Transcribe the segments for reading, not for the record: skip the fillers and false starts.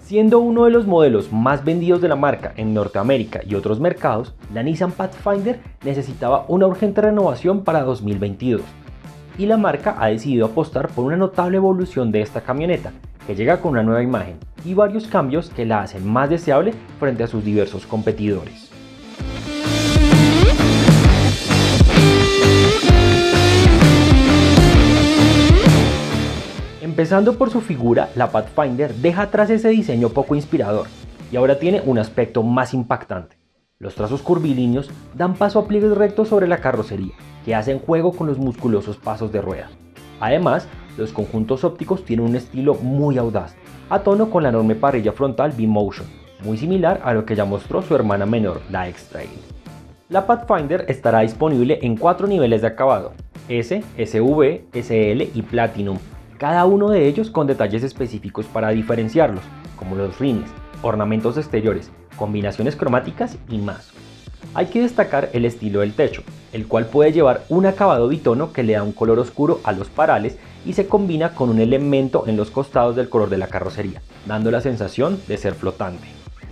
Siendo uno de los modelos más vendidos de la marca en Norteamérica y otros mercados, la Nissan Pathfinder necesitaba una urgente renovación para 2022. Y la marca ha decidido apostar por una notable evolución de esta camioneta, que llega con una nueva imagen y varios cambios que la hacen más deseable frente a sus diversos competidores. Empezando por su figura, la Pathfinder deja atrás ese diseño poco inspirador y ahora tiene un aspecto más impactante. Los trazos curvilíneos dan paso a pliegues rectos sobre la carrocería, que hacen juego con los musculosos pasos de rueda. Además, los conjuntos ópticos tienen un estilo muy audaz, a tono con la enorme parrilla frontal V-Motion, muy similar a lo que ya mostró su hermana menor, la X-Trail. La Pathfinder estará disponible en 4 niveles de acabado: S, SV, SL y Platinum, cada uno de ellos con detalles específicos para diferenciarlos, como los rines, ornamentos exteriores, combinaciones cromáticas y más. Hay que destacar el estilo del techo, el cual puede llevar un acabado bitono que le da un color oscuro a los parales y se combina con un elemento en los costados del color de la carrocería, dando la sensación de ser flotante.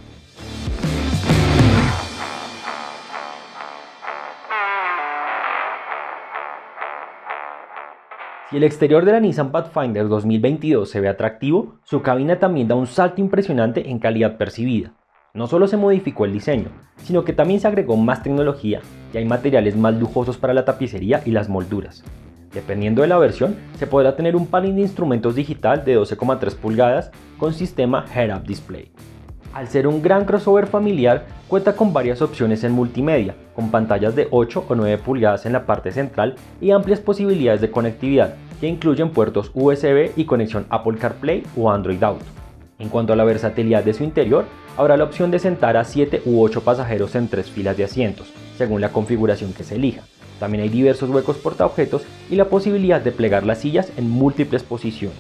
Si el exterior de la Nissan Pathfinder 2022 se ve atractivo, su cabina también da un salto impresionante en calidad percibida. No solo se modificó el diseño, sino que también se agregó más tecnología y hay materiales más lujosos para la tapicería y las molduras. Dependiendo de la versión, se podrá tener un panel de instrumentos digital de 12,3 pulgadas con sistema Head-Up Display. Al ser un gran crossover familiar, cuenta con varias opciones en multimedia, con pantallas de 8 o 9 pulgadas en la parte central y amplias posibilidades de conectividad, que incluyen puertos USB y conexión Apple CarPlay o Android Auto. En cuanto a la versatilidad de su interior, habrá la opción de sentar a 7 u 8 pasajeros en 3 filas de asientos, según la configuración que se elija. También hay diversos huecos portaobjetos y la posibilidad de plegar las sillas en múltiples posiciones.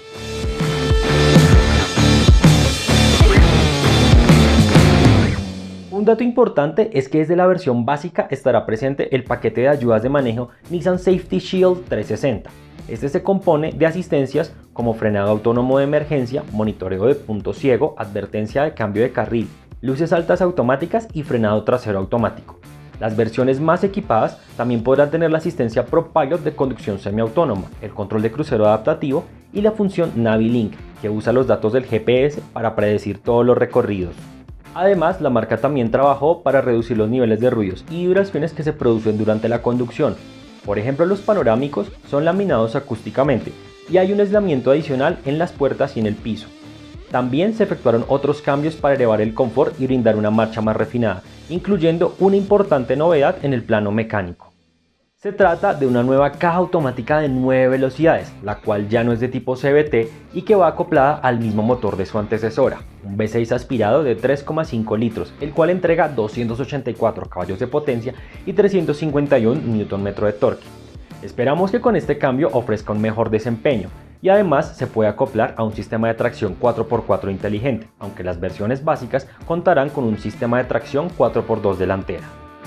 Un dato importante es que desde la versión básica estará presente el paquete de ayudas de manejo Nissan Safety Shield 360. Este se compone de asistencias como frenado autónomo de emergencia, monitoreo de punto ciego, advertencia de cambio de carril, luces altas automáticas y frenado trasero automático. Las versiones más equipadas también podrán tener la asistencia ProPilot de conducción semiautónoma, el control de crucero adaptativo y la función NaviLink, que usa los datos del GPS para predecir todos los recorridos. Además, la marca también trabajó para reducir los niveles de ruidos y vibraciones que se producen durante la conducción. Por ejemplo, los panorámicos son laminados acústicamente y hay un aislamiento adicional en las puertas y en el piso. También se efectuaron otros cambios para elevar el confort y brindar una marcha más refinada, incluyendo una importante novedad en el plano mecánico. Se trata de una nueva caja automática de 9 velocidades, la cual ya no es de tipo CVT y que va acoplada al mismo motor de su antecesora, un V6 aspirado de 3,5 litros, el cual entrega 284 caballos de potencia y 351 Nm de torque. Esperamos que con este cambio ofrezca un mejor desempeño y además se puede acoplar a un sistema de tracción 4x4 inteligente, aunque las versiones básicas contarán con un sistema de tracción 4x2 delantera.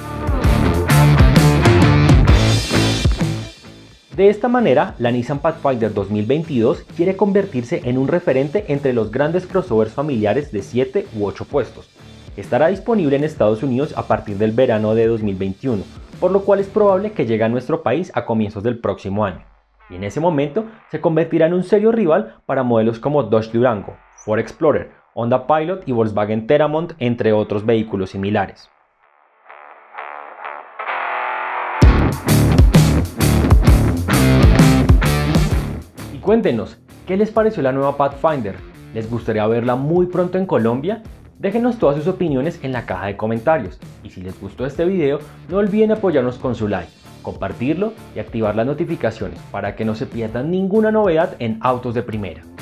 De esta manera, la Nissan Pathfinder 2022 quiere convertirse en un referente entre los grandes crossovers familiares de 7 u 8 puestos. Estará disponible en Estados Unidos a partir del verano de 2021, por lo cual es probable que llegue a nuestro país a comienzos del próximo año. Y en ese momento se convertirá en un serio rival para modelos como Dodge Durango, Ford Explorer, Honda Pilot y Volkswagen Teramont, entre otros vehículos similares. Cuéntenos, ¿qué les pareció la nueva Pathfinder? ¿Les gustaría verla muy pronto en Colombia? Déjenos todas sus opiniones en la caja de comentarios. Y si les gustó este video, no olviden apoyarnos con su like, compartirlo y activar las notificaciones para que no se pierdan ninguna novedad en Autos de Primera.